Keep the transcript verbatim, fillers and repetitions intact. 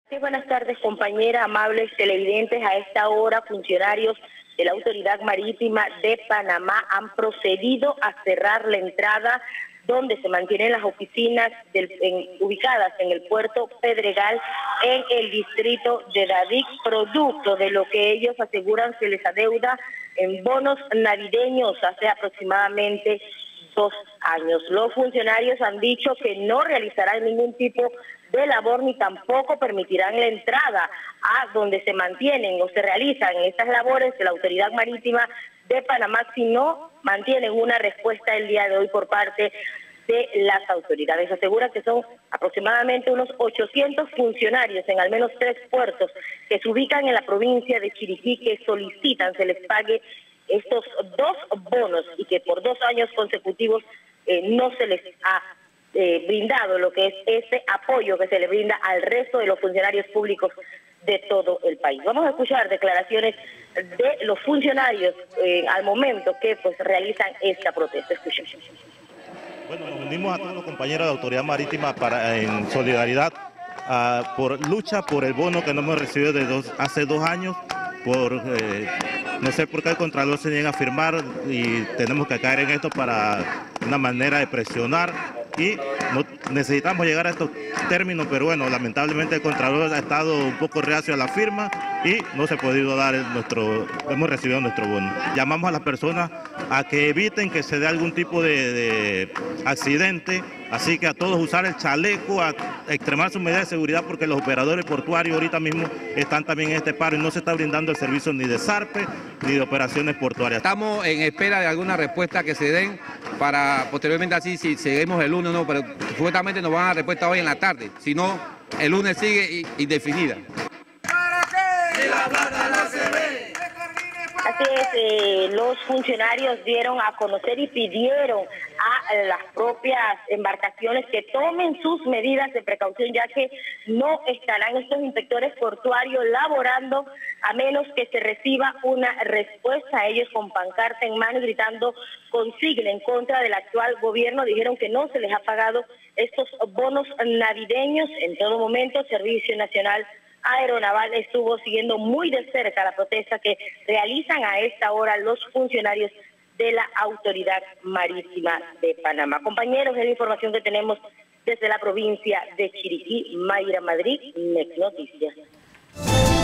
Sí, buenas tardes, compañera, amables televidentes. A esta hora, funcionarios de la Autoridad Marítima de Panamá han procedido a cerrar la entrada donde se mantienen las oficinas del, en, ubicadas en el puerto Pedregal, en el distrito de David, producto de lo que ellos aseguran se les adeuda en bonos navideños hace aproximadamente dos años. Los funcionarios han dicho que no realizarán ningún tipo de labor ni tampoco permitirán la entrada a donde se mantienen o se realizan estas labores de la Autoridad Marítima de Panamá si no mantienen una respuesta el día de hoy por parte de las autoridades. Asegura que son aproximadamente unos ochocientos funcionarios en al menos tres puertos que se ubican en la provincia de Chiriquí que solicitan se les pague estos dos bonos y que por dos años consecutivos eh, no se les ha eh, brindado lo que es ese apoyo que se le brinda al resto de los funcionarios públicos de todo el país. Vamos a escuchar declaraciones de los funcionarios eh, al momento que pues realizan esta protesta. Escuchemos. Bueno, nos unimos a todos los compañeros de Autoridad Marítima para en solidaridad uh, por lucha por el bono que no hemos recibido de dos, hace dos años, por eh, no sé por qué el Contralor se niega a firmar y tenemos que caer en esto para una manera de presionar y no, necesitamos llegar a estos términos, pero bueno, lamentablemente el Contralor ha estado un poco reacio a la firma y no se ha podido dar el, nuestro, hemos recibido nuestro bono. Llamamos a las personas a que eviten que se dé algún tipo de, de accidente, así que a todos usar el chaleco, a extremar sus medidas de seguridad porque los operadores portuarios ahorita mismo están también en este paro y no se está brindando el servicio ni de zarpe ni de operaciones portuarias. Estamos en espera de alguna respuesta que se den para posteriormente así si seguimos el lunes o no, pero supuestamente nos van a dar respuesta hoy en la tarde, si no el lunes sigue indefinida. Así es, eh, los funcionarios dieron a conocer y pidieron a las propias embarcaciones que tomen sus medidas de precaución, ya que no estarán estos inspectores portuarios laborando a menos que se reciba una respuesta. Ellos con pancarta en mano y gritando consigna en contra del actual gobierno. Dijeron que no se les ha pagado estos bonos navideños. En todo momento, Servicio Nacional Aeronaval estuvo siguiendo muy de cerca la protesta que realizan a esta hora los funcionarios de la Autoridad Marítima de Panamá. Compañeros, es la información que tenemos desde la provincia de Chiriquí. Mayra Madrid, N E C Noticias.